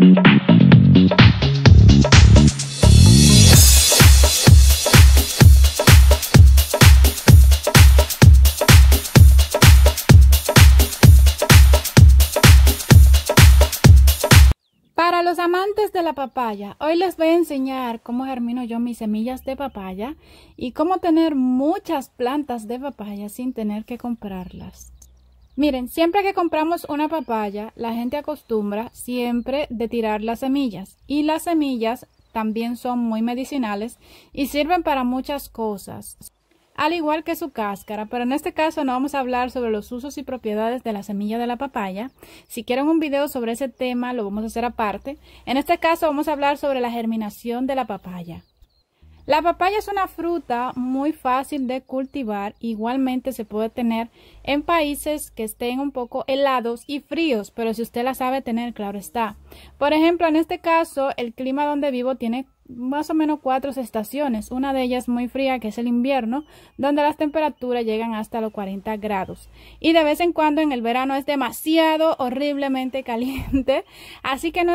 Para los amantes de la papaya, hoy les voy a enseñar cómo germino yo mis semillas de papaya y cómo tener muchas plantas de papaya sin tener que comprarlas. Miren, siempre que compramos una papaya, la gente acostumbra siempre de tirar las semillas, y las semillas también son muy medicinales y sirven para muchas cosas, al igual que su cáscara, pero en este caso no vamos a hablar sobre los usos y propiedades de la semilla de la papaya. Si quieren un video sobre ese tema, lo vamos a hacer aparte. En este caso vamos a hablar sobre la germinación de la papaya. La papaya es una fruta muy fácil de cultivar, igualmente se puede tener en países que estén un poco helados y fríos, pero si usted la sabe tener, claro está. Por ejemplo, en este caso, el clima donde vivo tiene más o menos 4 estaciones, una de ellas muy fría, que es el invierno, donde las temperaturas llegan hasta los 40 grados, y de vez en cuando en el verano es demasiado horriblemente caliente, así que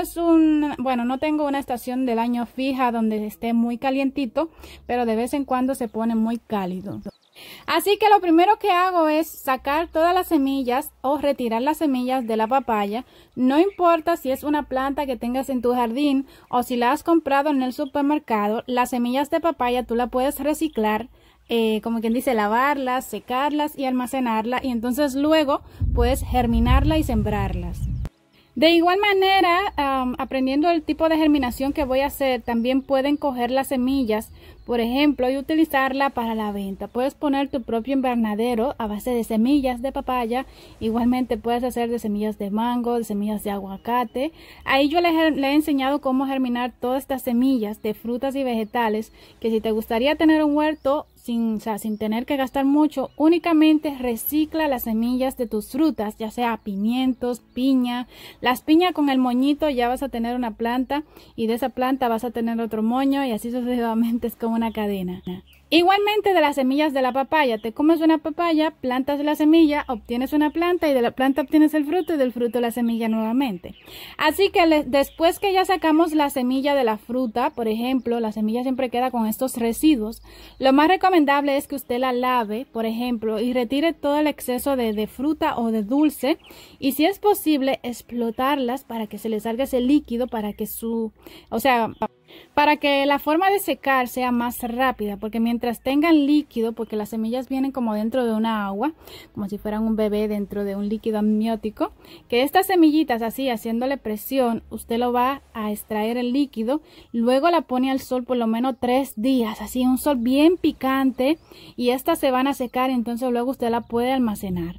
no tengo una estación del año fija donde esté muy calientito, pero de vez en cuando se pone muy cálido. Así que lo primero que hago es sacar todas las semillas o retirar las semillas de la papaya. No importa si es una planta que tengas en tu jardín o si la has comprado en el supermercado, las semillas de papaya tú la puedes reciclar, como quien dice, lavarlas, secarlas y almacenarlas, y entonces luego puedes germinarla y sembrarlas. De igual manera, aprendiendo el tipo de germinación que voy a hacer, también pueden coger las semillas, por ejemplo, y utilizarla para la venta. Puedes poner tu propio invernadero a base de semillas de papaya. Igualmente puedes hacer de semillas de mango, de semillas de aguacate. Ahí yo le he enseñado cómo germinar todas estas semillas de frutas y vegetales, que si te gustaría tener un huerto sin tener que gastar mucho, únicamente recicla las semillas de tus frutas, ya sea pimientos, piña. Las piñas, con el moñito ya vas a tener una planta, y de esa planta vas a tener otro moño, y así sucesivamente, es como una cadena. Igualmente, de las semillas de la papaya, te comes una papaya, plantas la semilla, obtienes una planta, y de la planta obtienes el fruto, y del fruto la semilla nuevamente. Así que después que ya sacamos la semilla de la fruta, por ejemplo, la semilla siempre queda con estos residuos. Lo más recomendable es que usted la lave, por ejemplo, y retire todo el exceso de fruta o de dulce, y si es posible, explotarlas para que se le salga ese líquido, para que la forma de secar sea más rápida, porque mientras tengan líquido, porque las semillas vienen como dentro de una agua, como si fueran un bebé dentro de un líquido amniótico, que estas semillitas, así haciéndole presión, usted lo va a extraer el líquido, luego la pone al sol por lo menos 3 días, así un sol bien picante, y estas se van a secar, y entonces luego usted la puede almacenar.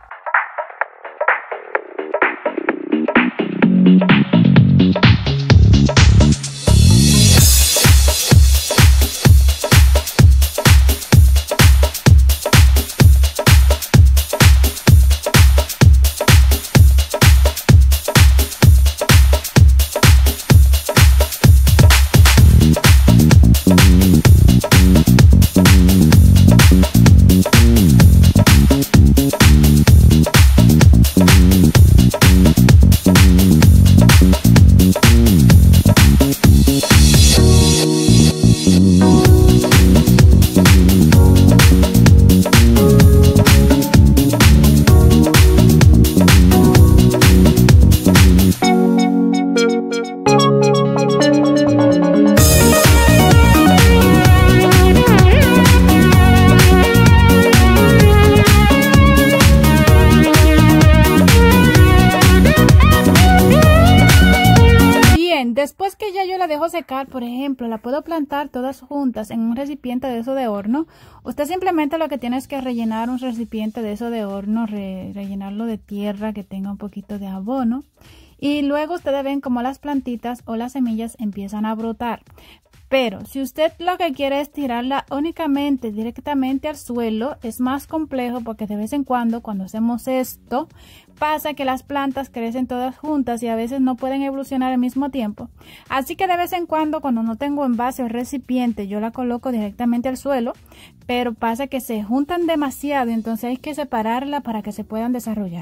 Después que ya yo la dejo secar, por ejemplo, la puedo plantar todas juntas en un recipiente de eso de horno. Usted simplemente lo que tiene es que rellenar un recipiente de eso de horno, rellenarlo de tierra que tenga un poquito de abono. Y luego ustedes ven como las plantitas o las semillas empiezan a brotar. Pero si usted lo que quiere es tirarla únicamente directamente al suelo, es más complejo, porque de vez en cuando hacemos esto, pasa que las plantas crecen todas juntas y a veces no pueden evolucionar al mismo tiempo. Así que de vez en cuando no tengo envase o recipiente, yo la coloco directamente al suelo, pero pasa que se juntan demasiado y entonces hay que separarla para que se puedan desarrollar.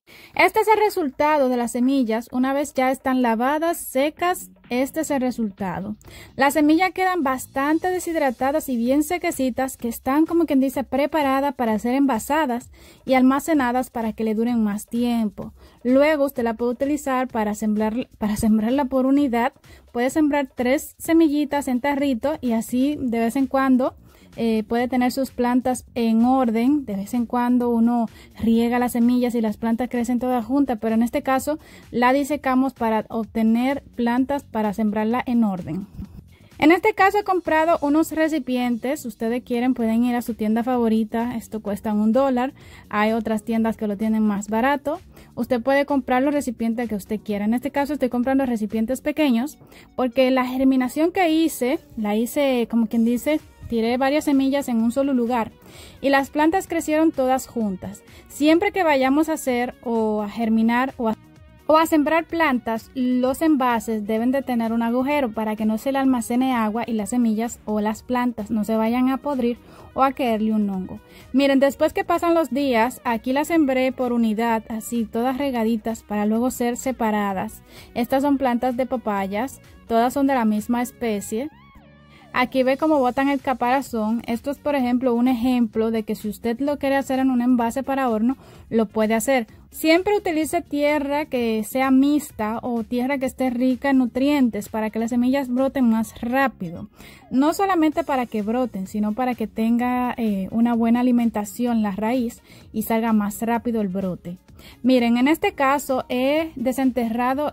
Este es el resultado de las semillas una vez ya están lavadas, secas. Este es el resultado. Las semillas quedan bastante deshidratadas y bien sequecitas, que están, como quien dice, preparadas para ser envasadas y almacenadas para que le duren más tiempo. Luego usted la puede utilizar para sembrarla por unidad. Puede sembrar 3 semillitas en tarrito y así de vez en cuando puede tener sus plantas en orden. De vez en cuando uno riega las semillas y las plantas crecen todas juntas, pero en este caso la disecamos para obtener plantas para sembrarla en orden. En este caso he comprado unos recipientes. Si ustedes quieren pueden ir a su tienda favorita, esto cuesta $1. Hay otras tiendas que lo tienen más barato. Usted puede comprar los recipientes que usted quiera. En este caso estoy comprando recipientes pequeños porque la germinación que la hice como quien dice, tiré varias semillas en un solo lugar y las plantas crecieron todas juntas. Siempre que vayamos a hacer o a germinar o a sembrar plantas, los envases deben de tener un agujero para que no se le almacene agua y las semillas o las plantas no se vayan a podrir o a caerle un hongo. Miren, después que pasan los días, aquí las sembré por unidad, así todas regaditas para luego ser separadas. Estas son plantas de papayas, todas son de la misma especie. Aquí ve cómo botan el caparazón. Esto es, por ejemplo, un ejemplo de que si usted lo quiere hacer en un envase para horno, lo puede hacer. Siempre utilice tierra que sea mixta o tierra que esté rica en nutrientes para que las semillas broten más rápido. No solamente para que broten, sino para que tenga una buena alimentación la raíz y salga más rápido el brote. Miren, en este caso he desenterrado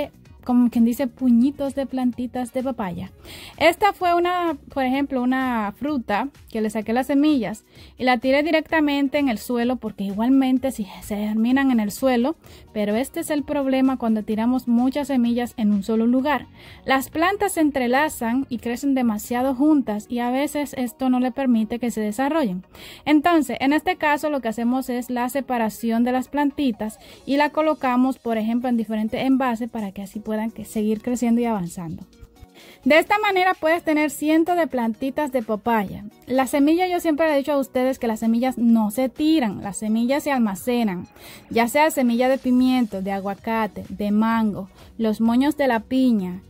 como quien dice, puñitos de plantitas de papaya. Esta fue por ejemplo, una fruta que le saqué las semillas y la tiré directamente en el suelo porque igualmente si se germinan en el suelo, pero este es el problema cuando tiramos muchas semillas en un solo lugar. Las plantas se entrelazan y crecen demasiado juntas y a veces esto no le permite que se desarrollen. Entonces, en este caso lo que hacemos es la separación de las plantitas y la colocamos, por ejemplo, en diferentes envases para que así puedan seguir creciendo y avanzando. De esta manera puedes tener cientos de plantitas de papaya. Las semillas, yo siempre le he dicho a ustedes que las semillas no se tiran, las semillas se almacenan, ya sea semilla de pimiento, de aguacate, de mango, los moños de la piña.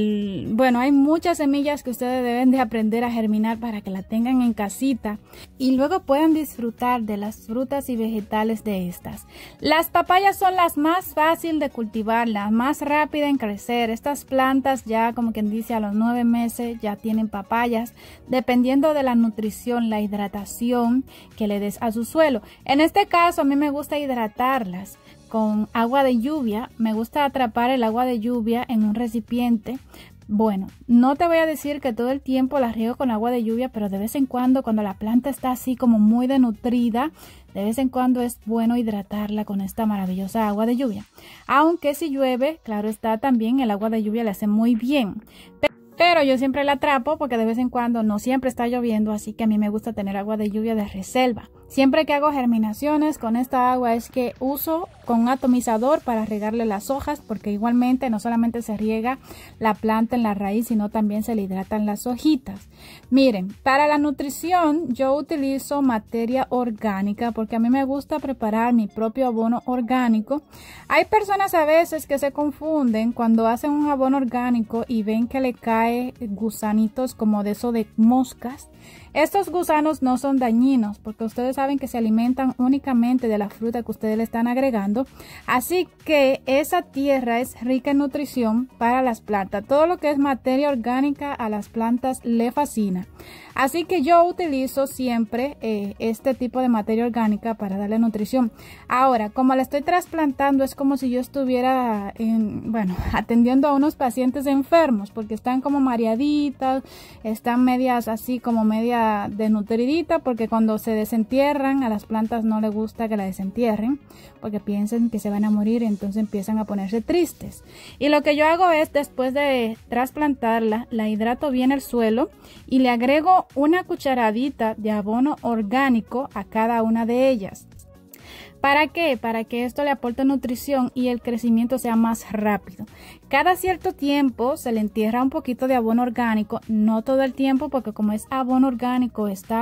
Bueno, hay muchas semillas que ustedes deben de aprender a germinar para que la tengan en casita y luego puedan disfrutar de las frutas y vegetales de estas. Las papayas son las más fáciles de cultivar, las más rápidas en crecer. Estas plantas ya, como quien dice, a los 9 meses ya tienen papayas, dependiendo de la nutrición, la hidratación que le des a su suelo. En este caso a mí me gusta hidratarlas con agua de lluvia. Me gusta atrapar el agua de lluvia en un recipiente. Bueno, no te voy a decir que todo el tiempo la riego con agua de lluvia, pero de vez en cuando la planta está así como muy denutrida, de vez en cuando es bueno hidratarla con esta maravillosa agua de lluvia. Aunque si llueve, claro está, también el agua de lluvia le hace muy bien. Pero yo siempre la atrapo porque de vez en cuando no siempre está lloviendo, así que a mí me gusta tener agua de lluvia de reserva. Siempre que hago germinaciones con esta agua es que uso con un atomizador para regarle las hojas, porque igualmente no solamente se riega la planta en la raíz, sino también se le hidratan las hojitas. Miren, para la nutrición yo utilizo materia orgánica porque a mí me gusta preparar mi propio abono orgánico. Hay personas a veces que se confunden cuando hacen un abono orgánico y ven que le cae gusanitos como de eso de moscas. Estos gusanos no son dañinos porque ustedes saben que se alimentan únicamente de la fruta que ustedes le están agregando. Así que esa tierra es rica en nutrición para las plantas. Todo lo que es materia orgánica a las plantas le fascina. Así que yo utilizo siempre este tipo de materia orgánica para darle nutrición. Ahora, como la estoy trasplantando, es como si yo estuviera atendiendo a unos pacientes enfermos porque están como mareaditas, están medias así como media desnutridita, porque cuando se desentierran a las plantas no les gusta que la desentierren porque piensan que se van a morir y entonces empiezan a ponerse tristes. Y lo que yo hago es, después de trasplantarla, la hidrato bien el suelo y le agrego una cucharadita de abono orgánico a cada una de ellas. ¿Para qué? Para que esto le aporte nutrición y el crecimiento sea más rápido. Cada cierto tiempo se le entierra un poquito de abono orgánico, no todo el tiempo porque como es abono orgánico está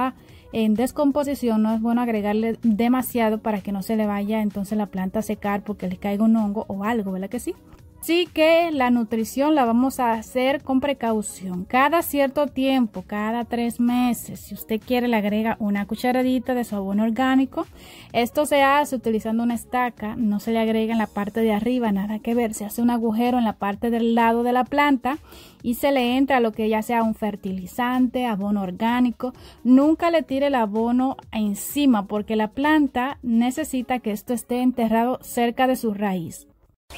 en descomposición, no es bueno agregarle demasiado para que no se le vaya entonces la planta a secar porque le caiga un hongo o algo, ¿verdad que sí? Así que la nutrición la vamos a hacer con precaución. Cada cierto tiempo, cada 3 meses, si usted quiere, le agrega una cucharadita de su abono orgánico. Esto se hace utilizando una estaca, no se le agrega en la parte de arriba, nada que ver. Se hace un agujero en la parte del lado de la planta y se le entra lo que ya sea un fertilizante, abono orgánico. Nunca le tire el abono encima porque la planta necesita que esto esté enterrado cerca de su raíz.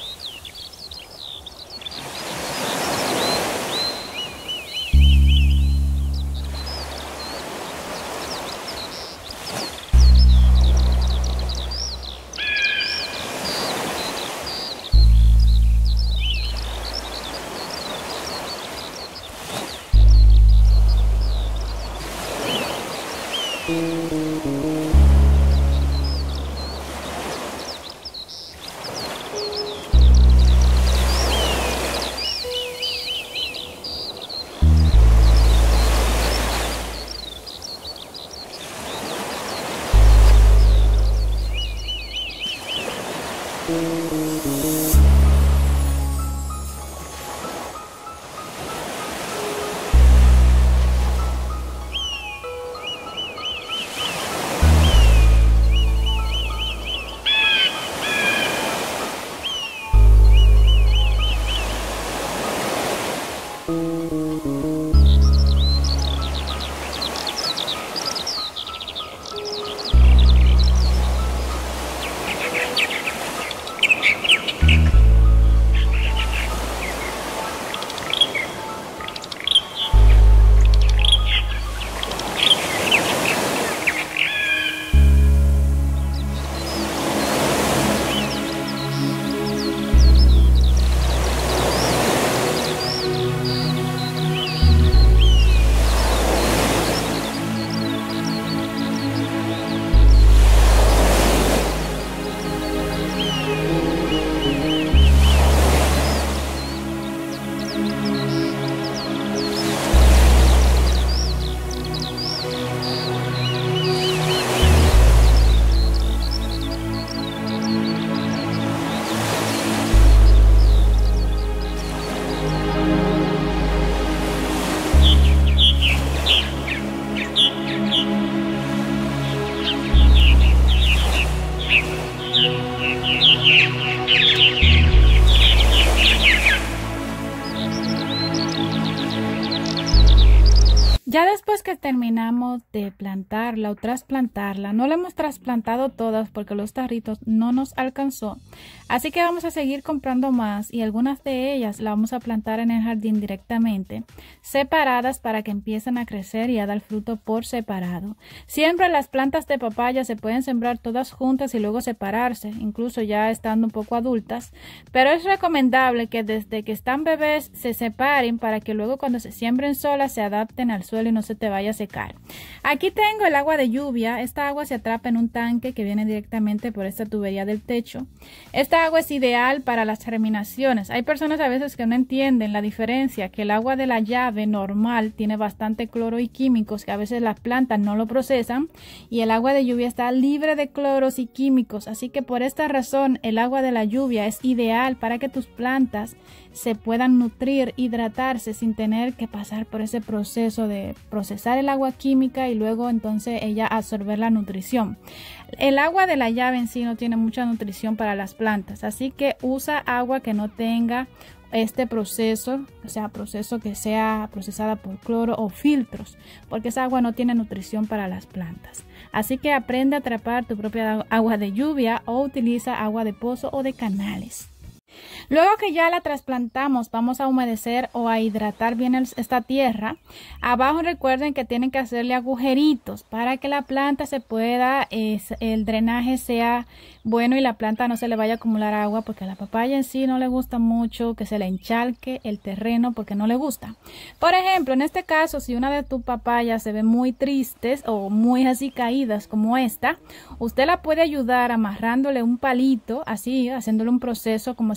Ya después que terminamos de plantarla o trasplantarla, no la hemos trasplantado todas porque los tarritos no nos alcanzó, así que vamos a seguir comprando más y algunas de ellas las vamos a plantar en el jardín directamente, separadas para que empiecen a crecer y a dar fruto por separado. Siempre las plantas de papaya se pueden sembrar todas juntas y luego separarse, incluso ya estando un poco adultas, pero es recomendable que desde que están bebés se separen para que luego cuando se siembren solas se adapten al suelo y no se te vaya a secar. Aquí tengo el agua de lluvia. Esta agua se atrapa en un tanque que viene directamente por esta tubería del techo. Esta agua es ideal para las germinaciones. Hay personas a veces que no entienden la diferencia, que el agua de la llave normal tiene bastante cloro y químicos que a veces las plantas no lo procesan, y el agua de lluvia está libre de cloros y químicos, así que por esta razón el agua de la lluvia es ideal para que tus plantas se puedan nutrir, hidratarse sin tener que pasar por ese proceso de procesar el agua química y luego entonces ella absorber la nutrición. El agua de la llave en sí no tiene mucha nutrición para las plantas, así que usa agua que no tenga este proceso, o sea, proceso que sea procesada por cloro o filtros, porque esa agua no tiene nutrición para las plantas. Así que aprende a atrapar tu propia agua de lluvia o utiliza agua de pozo o de canales. Luego que ya la trasplantamos, vamos a humedecer o a hidratar bien esta tierra. Abajo recuerden que tienen que hacerle agujeritos para que la planta se pueda, el drenaje sea bueno y la planta no se le vaya a acumular agua, porque a la papaya en sí no le gusta mucho que se le encharque el terreno porque no le gusta. Por ejemplo, en este caso, si una de tus papayas se ve muy tristes o muy así caídas como esta, usted la puede ayudar amarrándole un palito, así, haciéndole un proceso como si fuera una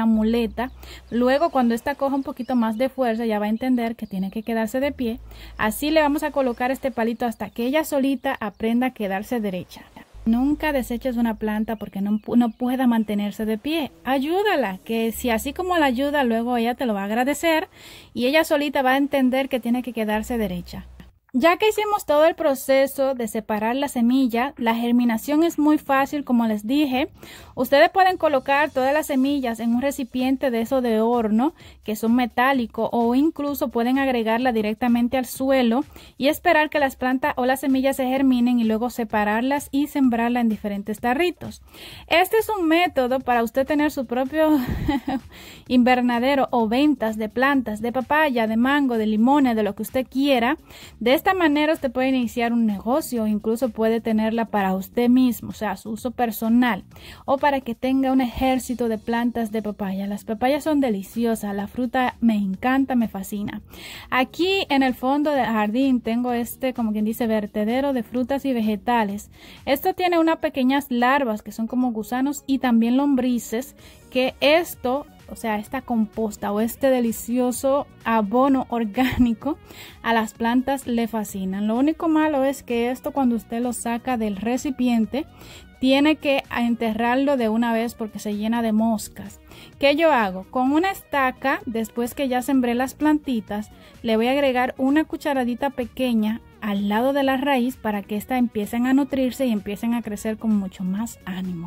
una muleta. Luego cuando esta coja un poquito más de fuerza ya va a entender que tiene que quedarse de pie. Así le vamos a colocar este palito hasta que ella solita aprenda a quedarse derecha. Nunca deseches una planta porque no pueda mantenerse de pie. Ayúdala, que si así como la ayuda, luego ella te lo va a agradecer y ella solita va a entender que tiene que quedarse derecha. Ya que hicimos todo el proceso de separar la semilla, la germinación es muy fácil, como les dije. Ustedes pueden colocar todas las semillas en un recipiente de esos de horno, que son metálicos, o incluso pueden agregarla directamente al suelo y esperar que las plantas o las semillas se germinen y luego separarlas y sembrarlas en diferentes tarritos. Este es un método para usted tener su propio invernadero o ventas de plantas de papaya, de mango, de limones, de lo que usted quiera. De esta manera usted puede iniciar un negocio, incluso puede tenerla para usted mismo, o sea, su uso personal, o para que tenga un ejército de plantas de papaya. Las papayas son deliciosas, la fruta me encanta, me fascina. Aquí en el fondo del jardín tengo como quien dice, vertedero de frutas y vegetales. Esto tiene unas pequeñas larvas que son como gusanos y también lombrices, que o sea, esta composta o este delicioso abono orgánico a las plantas le fascinan. Lo único malo es que esto, cuando usted lo saca del recipiente, tiene que enterrarlo de una vez porque se llena de moscas. ¿Qué yo hago? Con una estaca, después que ya sembré las plantitas, le voy a agregar una cucharadita pequeña al lado de la raíz para que éstas empiecen a nutrirse y empiecen a crecer con mucho más ánimo.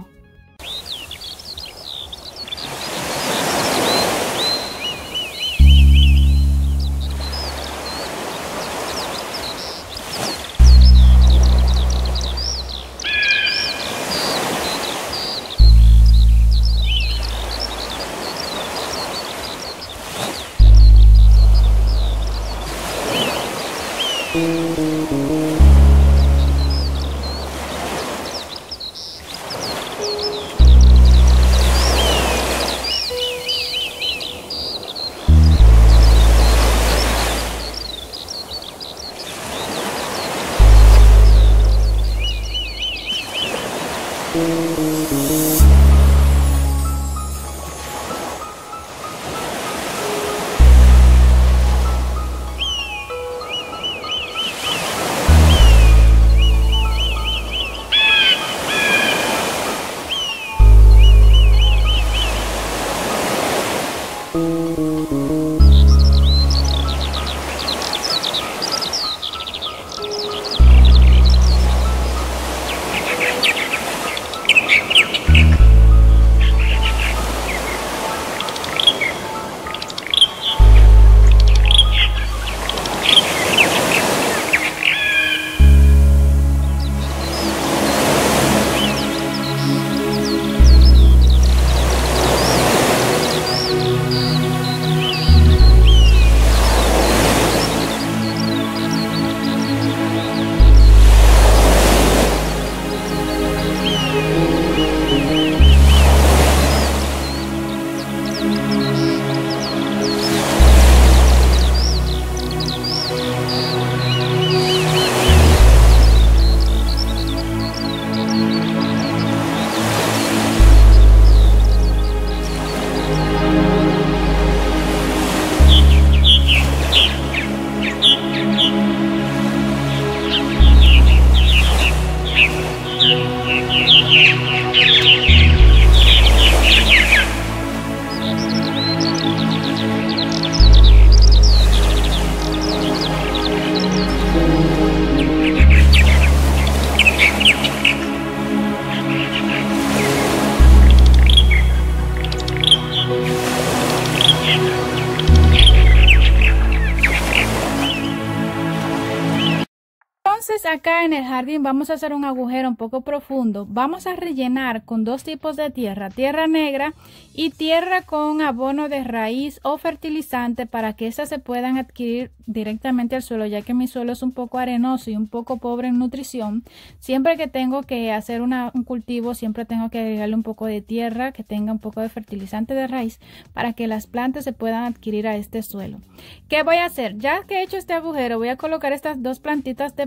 Acá en el jardín vamos a hacer un agujero un poco profundo. Vamos a rellenar con dos tipos de tierra, tierra negra y tierra con abono de raíz o fertilizante, para que estas se puedan adquirir directamente al suelo, ya que mi suelo es un poco arenoso y un poco pobre en nutrición. Siempre que tengo que hacer un cultivo, siempre tengo que agregarle un poco de tierra que tenga un poco de fertilizante de raíz para que las plantas se puedan adquirir a este suelo. ¿Qué voy a hacer? Ya que he hecho este agujero, voy a colocar estas dos plantitas de papaya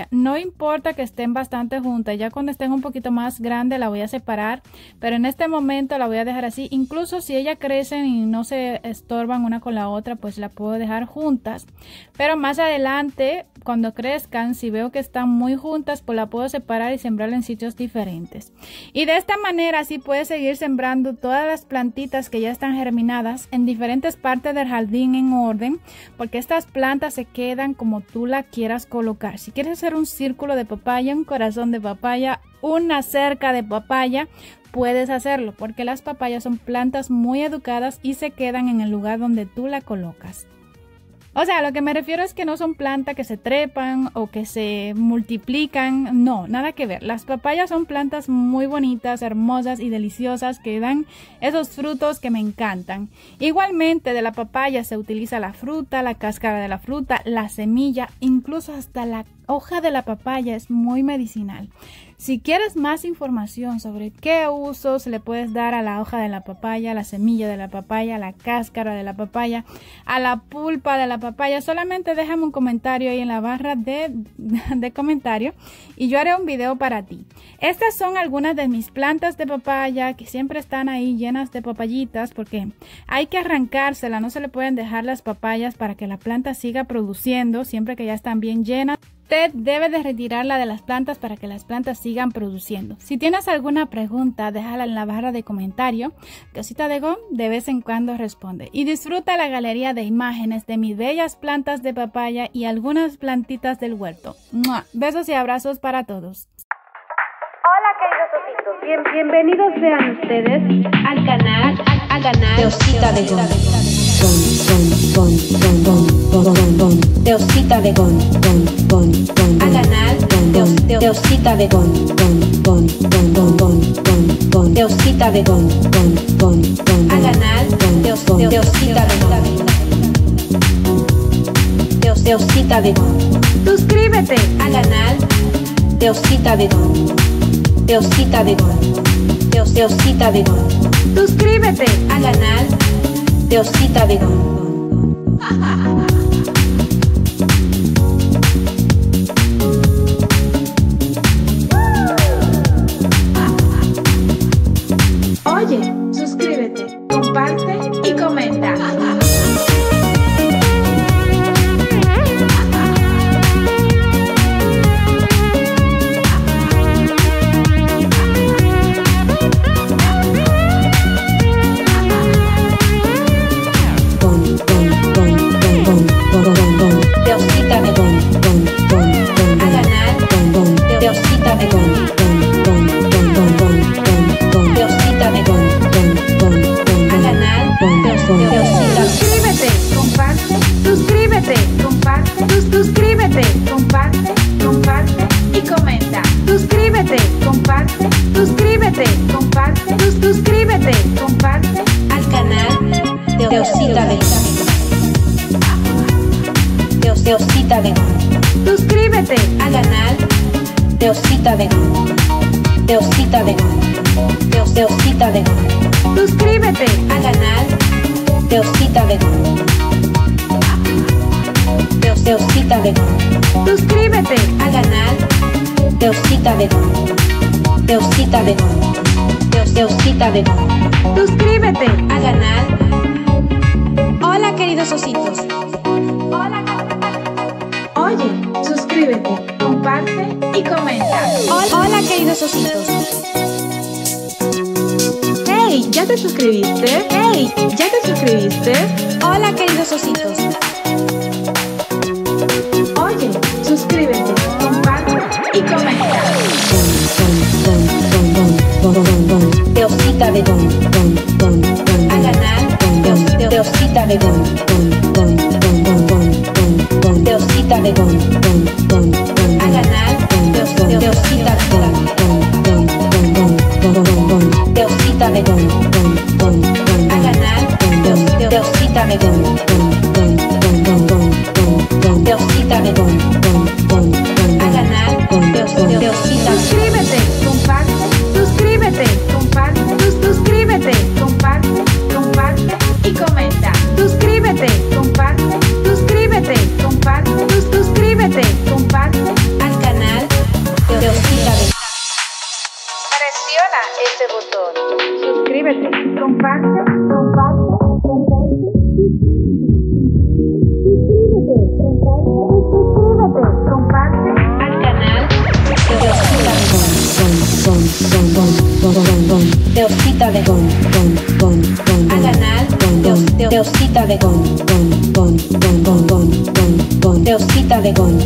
papaya. No importa que estén bastante juntas, ya cuando estén un poquito más grandes la voy a separar, pero en este momento la voy a dejar así. Incluso si ellas crecen y no se estorban una con la otra, pues la puedo dejar juntas, pero más adelante cuando crezcan, si veo que están muy juntas, pues la puedo separar y sembrarla en sitios diferentes. Y de esta manera así puedes seguir sembrando todas las plantitas que ya están germinadas en diferentes partes del jardín en orden, porque estas plantas se quedan como tú la quieras colocar. Si quieres hacer un círculo de papaya, un corazón de papaya, una cerca de papaya, puedes hacerlo, porque las papayas son plantas muy educadas y se quedan en el lugar donde tú la colocas. O sea, lo que me refiero es que no son plantas que se trepan o que se multiplican. No, nada que ver. Las papayas son plantas muy bonitas, hermosas y deliciosas que dan esos frutos que me encantan. Igualmente de la papaya se utiliza la fruta, la cáscara de la fruta, la semilla, incluso hasta la hoja de la papaya es muy medicinal. Si quieres más información sobre qué usos le puedes dar a la hoja de la papaya, a la semilla de la papaya, a la cáscara de la papaya, a la pulpa de la papaya, solamente déjame un comentario ahí en la barra de comentario y yo haré un video para ti. Estas son algunas de mis plantas de papaya que siempre están ahí llenas de papayitas porque hay que arrancárselas, no se le pueden dejar las papayas para que la planta siga produciendo siempre que ya están bien llenas. Usted debe de retirarla de las plantas para que las plantas sigan produciendo. Si tienes alguna pregunta, déjala en la barra de comentario. Cosita de Gon de vez en cuando responde. Y disfruta la galería de imágenes de mis bellas plantas de papaya y algunas plantitas del huerto. ¡Mua! Besos y abrazos para todos. Hola queridos ositos, bienvenidos sean ustedes al canal de Osita de Gon. De Osita de Gon. Al canal de Osita de Gon. De Osita de Gon. Al canal de Osita de Gon. De Osita de Gon. Suscríbete al canal de Osita de Gon. De Osita de Gon. De Osita de Gon. Suscríbete al canal de Osita de Gon. Oye, suscríbete, comparte y comenta. De Osita de Gon. Al canal de Osita de Gon. De Osita de Gon. Al canal de Osita. Suscríbete, comparte, suscríbete, comparte, suscríbete, comparte y comenta. Suscríbete, comparte, suscríbete, comparte, suscríbete, comparte al canal de Osita de Gon. De Osita de Gon. Suscríbete al canal de Osita de Gon. De Osita de Gon. De Osita de Gon. Suscríbete al canal de Osita de Gon. De Osita de Gon. Suscríbete al canal de Osita de Gon. De Osita de Gon. De Osita de Gon. Suscríbete al canal. Hola queridos ositos. Hola. Oye, suscríbete, comparte y comenta. Hola queridos ositos. Hey, ¿ya te suscribiste? Hey, ¿ya te suscribiste? Hola queridos ositos. Oye, suscríbete, comparte y comenta. De Osita de Gon. Al canal de Osita de Gon. De Osita de Gon. Al canal de Osita de Gon. De Osita de Gon. Al canal de Osita de Gon. De Osita de Gon. Al canal de Osita. Suscríbete, comparte, suscríbete, comparte, suscríbete, comparte y comenta. Suscríbete, comparte, suscríbete, comparte, suscríbete, comparte al canal de osita de gon, gon, gon, gon, gon, gon, gon, gon, de osita de gon.